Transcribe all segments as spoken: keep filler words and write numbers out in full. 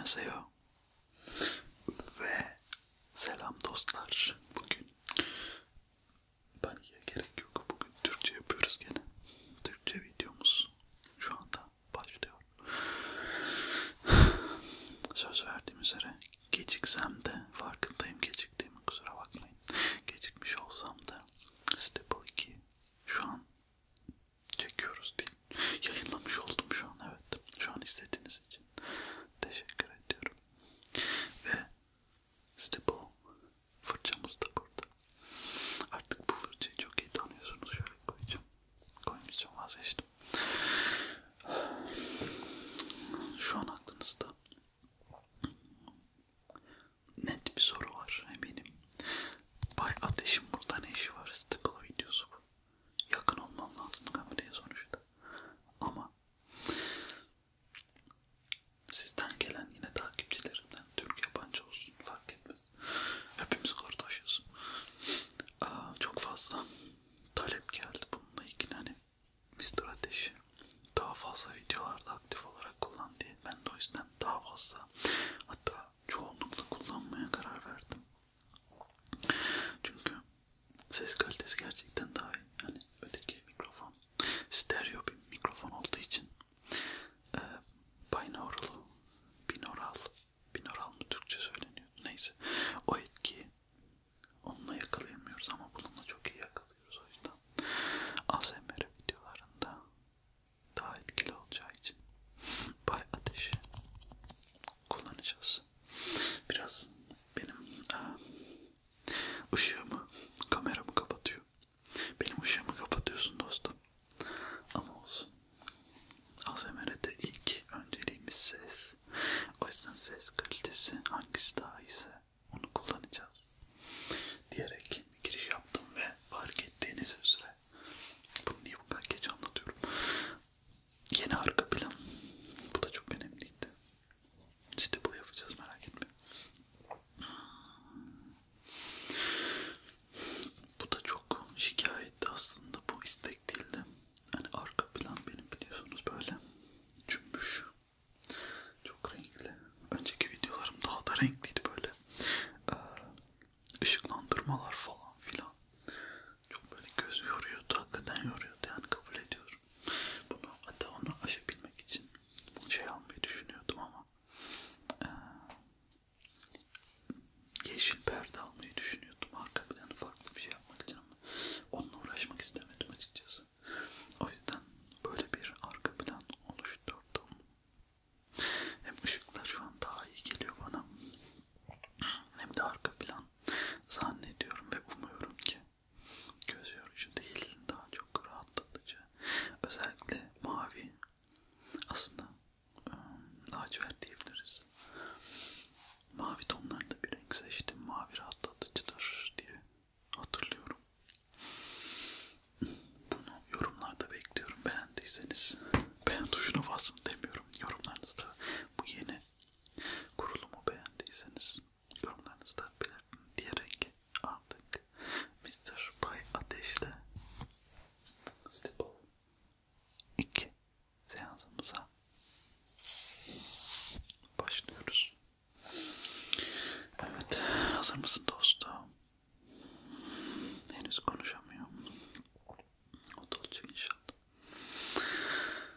Annyeonghaseyo ve selam dostlar. Bugün paniğe gerek yok. Bugün Türkçe yapıyoruz gene. Türkçe videomuz şu anda başlıyor. Söz verdiğim üzere geciksem de farkındayım geciktiğimi, kusura bakmayın. Gecikmiş olsam da Stable iki şu an çekiyoruz değil. Yayınlamış oldum şu an, evet. Şu an istediğiniz için teşekkür ediyorum. Ve Stable fırçamız da burada. Artık bu fırçayı çok iyi tanıyorsunuz. Şöyle koyacağım. Koymayacağım, vazgeçtim. Şu an aklınızda net bir soru var eminim. Bay Ateş'in burada ne işi var? Stable videosu bu. Yakın olmam lazım kameraya sonuçta. Ama sizden gelen yine takipçilerimden, Türk yabancı olsun fark etmez, hepimiz kardeşiz. Aa, çok fazla talep geldi bununla ilgili, hani mister Ateş'i daha fazla videolarda aktif olarak kullan diye. Ben de o yüzden daha fazla, hatta çoğunlukla kullanmaya karar verdim. Çünkü ses kalitesi gerçekten daha iyi. Yani öteki mikrofon stereo bir mikrofon olduğu için e, binaural, binaural, binaural mı Türkçe söyleniyor? Neyse, o etkiyi onunla yakalayamıyoruz ama bununla çok iyi yakalıyoruz. O yüzden A S M R videolarında daha etkili olacağı için Bay Ateş'i kullanacağız. Biraz benim aa, ışığımı, kameramı kapatıyor. Benim ışığımı kapatıyorsun dostum. Ama olsun. A S M R'de ilk önceliğimiz ses. O yüzden ses kalitesi hangisi daha iyiyse onu kullanacağız diyerek bir giriş yaptım ve fark ettiğiniz üzere bunu niye bu kadar geç anlatıyorum. Yeni arka plan. Bu da çok önemliydi. Stable yapacağız, merak etme. Bu da çok şikayetti aslında, bu istek değildi. Hani arka plan benim biliyorsunuz böyle cümbüş, çok renkli. Önceki videolarım daha da renkliydi böyle. Ee, ışıklandırmalar falan filan. Çok böyle göz yoruyordu, hakikaten yoruyordu yani, kabul ediyorum. Bunu, hatta onu aşabilmek için şey almayı düşünüyordum ama ee, yeşil perde almayı düşünüyordum arka planı farklı bir şey yapmak için ama onunla uğraşmak istemedim açıkçası. O yüzden böyle bir arka plan oluşturdum. Hem ışıklar şu an daha iyi geliyor bana, hem de arka plan zannediyorum ve umuyorum ki göz yorucu değil, daha çok rahatlatıcı. Özellikle mavi, aslında lacivert diyebiliriz. Mavi tonlarında bir renk seçtim. Mavi rahatlatıcıdır diye hatırlıyorum. Bunu yorumlarda bekliyorum. Beğendiyseniz beğen tuşuna basın demiyorum. Yorumlarınızda bu yeni kurulumu beğendiyseniz yorumlarınızda belirtin diyerek artık mister Bay Ateş'le Stable iki seansımıza başlıyoruz. Evet, hazır mısın dostum? Henüz konuşamıyorum. O da olacak inşallah.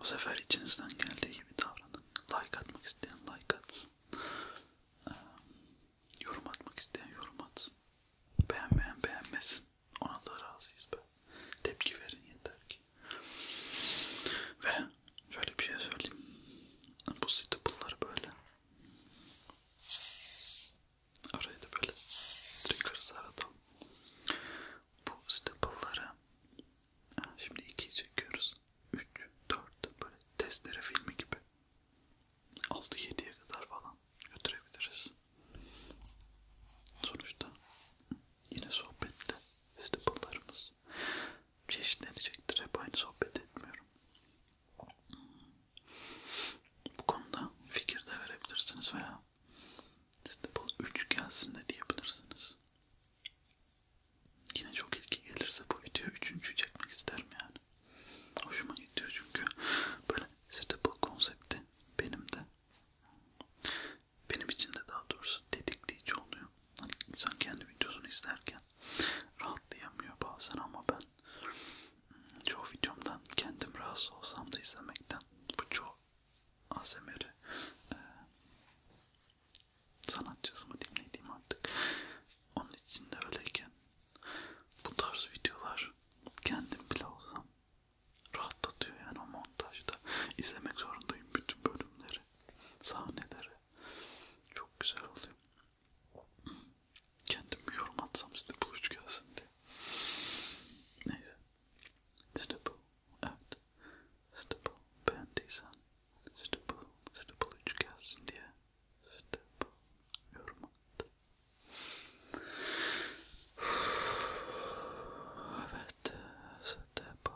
sefer içinizden geldiği gibi davranın. Like atmak isteyen like atsın. Ee, yorum atmak isteyen yorum atsın. Beğenmeyen beğenmesin. Ona da razıyız be. Tepki verin yeter ki. Ve şöyle bir şey söyleyeyim. Bu staple'ları böyle. Araya da böyle triggers aratalım. Bu staple'ları şimdi ikiyi çekiyoruz. üç, dört böyle testere filmi gibi. altı yediye kadar falan götürebiliriz. Sonuçta yine sohbette staple'larımız çeşitlenecektir. Hep aynı sohbet etmiyorum. Bu konuda fikir de verebilirsiniz veya staple üç gelsin de diyebilirsiniz. Yine çok ilgi gelirse bu video üçüncü çekmek isterim yani. Hoşuma gidiyor çünkü böyle staple konsepti benim de benim için de daha doğrusu tetikleyici oluyor. Hani insan kendi videosunu izlerken rahatlayamıyor bazen ama ben çoğu videomdan kendim rahatsız olsam da izlemekten bu çoğu A S M R'i e, sanatçısı mı diyeyim ne diyeyim artık. Onun için de öyleyken bu tarz videolar kendim bile olsam rahatlatıyor yani o montajda. İzlemek zorundayım bütün bölümleri, sahneleri. Çok güzel oluyor. Kendim bir yorum atsam işte bu üç gelsin diye. Neyse. İşte bu. Evet. İşte bu. Beğendiysen işte bu. İşte bu üç gelsin diye. İşte bu. Yorum at. Evet. İşte bu.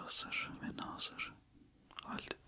hazır ve nazır haldedir.